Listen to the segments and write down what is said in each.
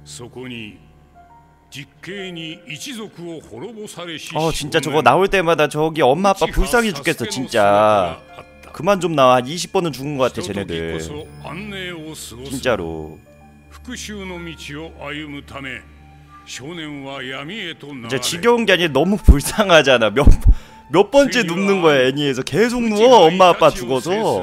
진짜 저거 나올 때마다 저기 엄마 아빠 불쌍해 죽겠어 진짜. 그만 좀 나와. 20번은 죽은 것 같아 쟤네들 진짜로. 이제 지겨운 게 아니라 너무 불쌍하잖아. 몇 번째 눕는 거야. 애니에서 계속 누워 엄마 아빠 죽어서.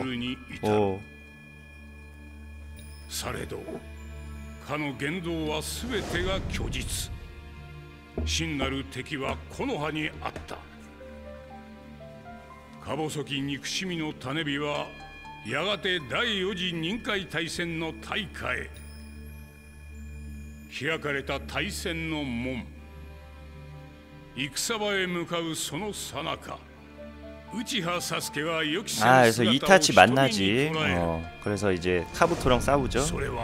されどかの言動はすべてが虚実。真なる敵は木の葉にあった。か細き憎しみの種火はやがて第四次任海大戦の大火へ。開かれた大戦の門。戦場へ向かうその最中。 그래서 이타치 만나지. 그래서 이제 카부토랑 싸우죠.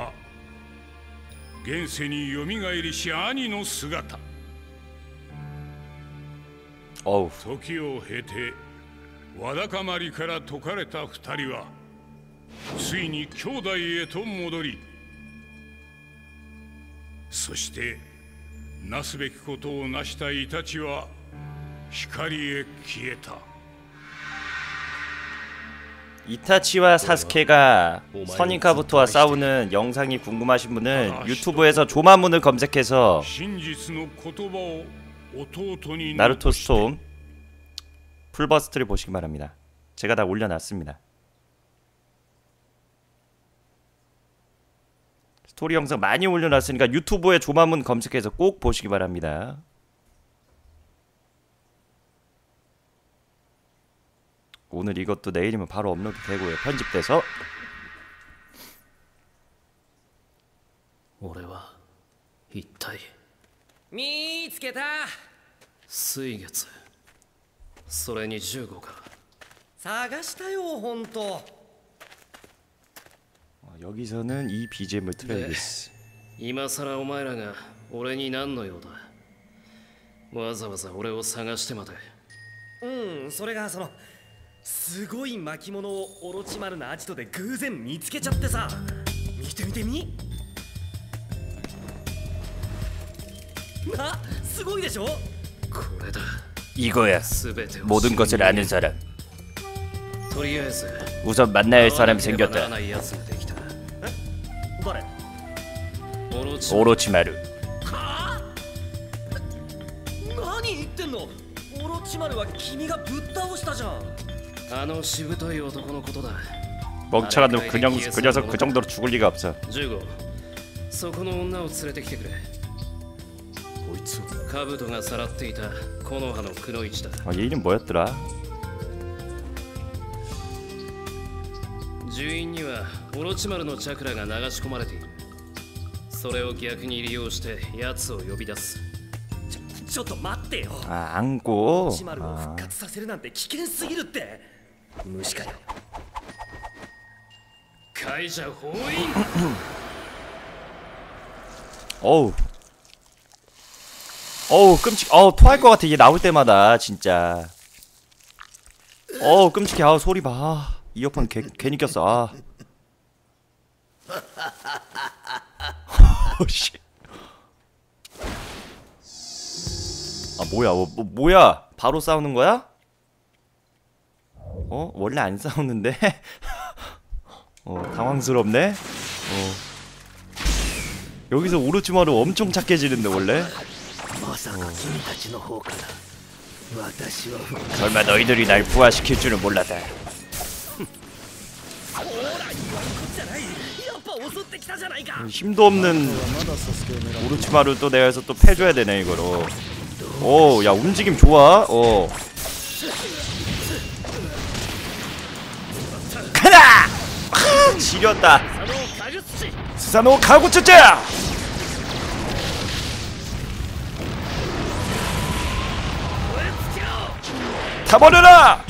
어우. 이타치와 사스케가 선인카부토와 싸우는 영상이 궁금하신 분은 유튜브에서 조마문을 검색해서 나루토 스톰 풀버스트를 보시기 바랍니다. 제가 다 올려놨습니다. 스토리 영상 많이 올려놨으니까 유튜브에 조마문 검색해서 꼭 보시기 바랍니다. 오늘 이것도 내일이면 바로 업로드 되고요. 편집돼서. 俺は一体見つけた。水月。それに15か。探したよ本当。 여기서는 이 BGM을 틀어야겠어. 今さらお前らが俺に何の用だ。わざわざ俺を探してまで。それがその。 すごい巻物をオロチマルのアジトで偶然見つけちゃってさ。見てみてみ。な、すごいでしょ。これだ。 이거야. 모든 것을 아는 사람. 우선 만나야 할 사람이 생겼다. 오로치마루. 何言ってんの。オロチマルは君がぶっ倒したじゃん。 あのしぶとい男のことだ。 멍청한 놈 그 녀석 그 정도로 죽을 리가 없어. 15そこの女を連れてきてくれ。こいつカブトがさらっていた木の葉のくのいちだ。 얘 이름 뭐였더라? 樹院にはオロチマルのチャクラが流し込まれている。それを逆に利用して奴を呼び出す。ちょっと待ってよ。 안고. オロチマルを復活させるなんて危険すぎるって。 無視かよ。会社封印。 어우 끔찍. 토할 것 같아. 얘 나올 때마다 진짜. 끔찍해. 소리 봐. 이어폰 괜히 꼈어. 씨. 뭐야? 뭐야? 바로 싸우는 거야? 원래 안 싸우는데? 당황스럽네? 여기서 오로치마루 엄청 착해지는데 원래? 설마 너희들이 날 부활시킬 줄은 몰랐다. 힘도 없는 오로치마루 또 내가 해서 또 패줘야 되네 이거로. 야 움직임 좋아. 가라! 지렸다. 스사노 가구츠자! 타버려라!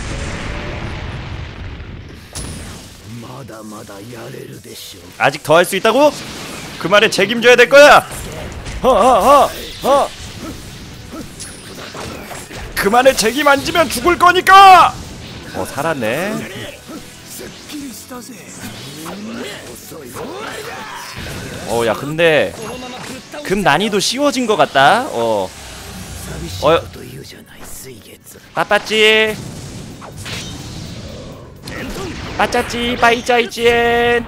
아직 더 할 수 있다고? 그 말에 책임져야 될 거야. 그 말에 책임 안 지면 죽을 거니까. 살았네. 야 근데 금 난이도 쉬워진 것 같다. 빠빠찌 빠짜찌 빠이짜이찌엔.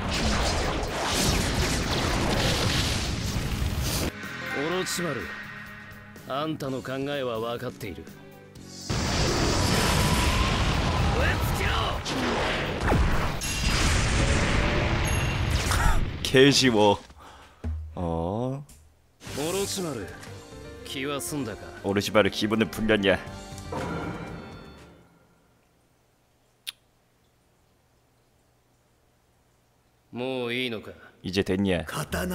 オロチマル、あんたの考えは分かっている。 개쉬워. オロチマル、気は済んだか。 오르시바르 기분은 풀렸냐? 뭐いいのか。 이제 됐냐?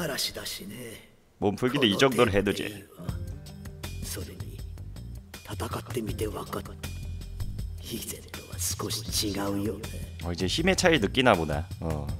몸 풀기도 이 정도로 해도지. それに戦ってみて分かった。以前とは少し違うよね。 이제 힘의 차이 느끼나 보다.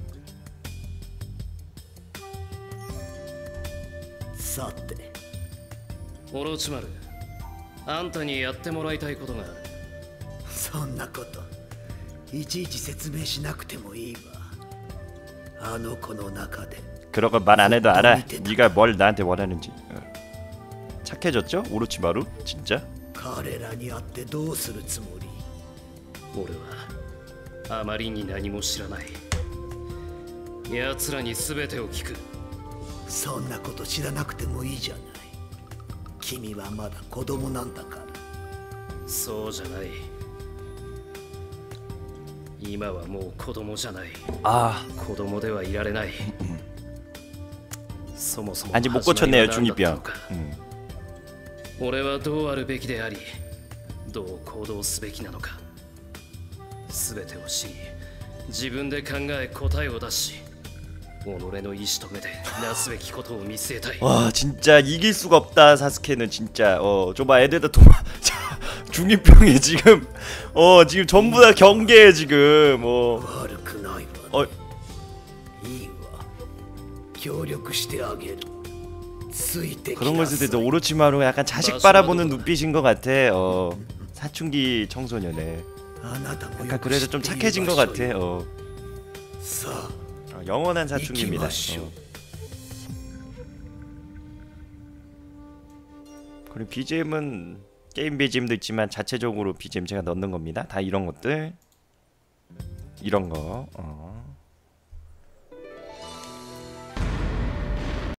さて、 オロチマル、あんたにやってもらいたいことがある。 そんなこといちいち説明しなくてもいいわ。あの子の中で 그런 건 말 안 해도 알아. 네가 뭘 나한테 원하는지. 착해졌죠? 오로치마루? 진짜? 彼らに会ってどうするつもり？ 俺はあまりに何も知らない。奴らに全てを聞く。 そんなこと知らなくてもいいじゃない。君はまだ子供なんだから。 そうじゃない。今はもう子供じゃない。子供ではいられない。そもそも 아직 못 고쳤네요 중이병. 俺はどうあるべきであり、どう行動すべきなのか。全てを知り、自分で考え答えを出し、己の意志と目でなすべきことを見据えたい。 와 진짜 이길 수가 없다 사스케는 진짜. 저봐 애들 다 중이병에 지금 지금 전부 다 경계에 지금 悪くないわね。いいわ。協力してあげる。ついてきなさい。 그런 걸 쓸 때도 오로치마루 약간 자식 바라보는 눈빛인 것 같아. 사춘기 청소년에 약간 그래도 좀 착해진 것 같아. 영원한 사춘기입니다. 그리고 BGM은 게임 BGM도 있지만 자체적으로 BGM 제가 넣는 겁니다. 다 이런 것들, 이런 거.